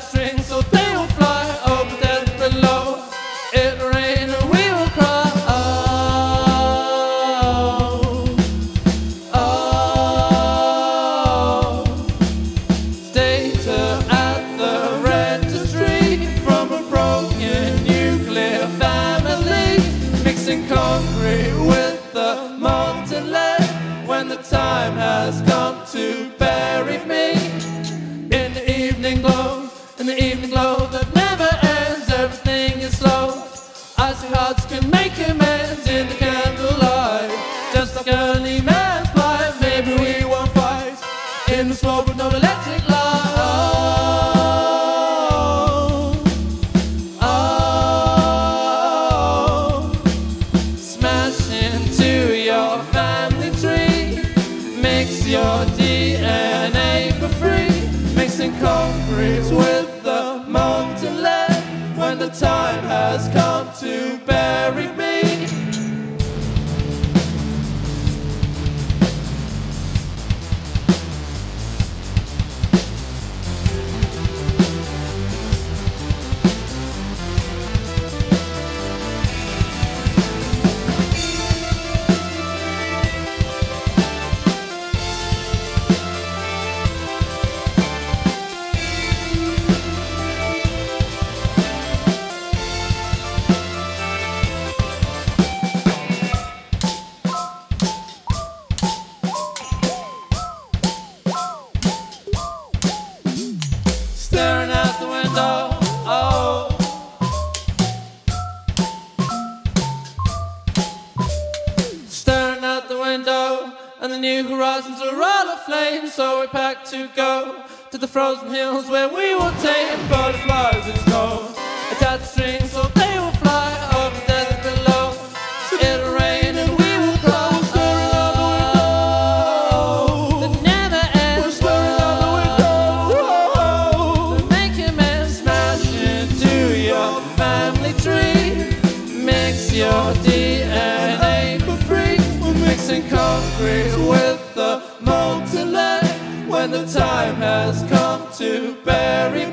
strings so they will fly over death below. It'll rain and we will cry. Data at the registry from a broken nuclear family, mixing concrete with the molten lead. When the time has come to bury me in the evening glow, in the evening glow that never ends, everything is slow. Icy hearts can make amends in the candlelight, just like early man's life. Maybe we won't fight in the smoke with no electric light. Smash into your family tree, mix your DNA for free, mixing concrete with the molten lead. When the time has come to bury me. Staring out the window, oh. Staring out the window, and the new horizons are all aflame. So we pack to go to the frozen hills where we will tame butterflies in snow. Attach strings so they will fly over the desert below. It'll rain and we will cry. Staring out the window that never ends. Staring out the window. Make him and smash into your family tree. Mix your DNA for free. We're mixing concrete with the molten lead. When the time has come to bury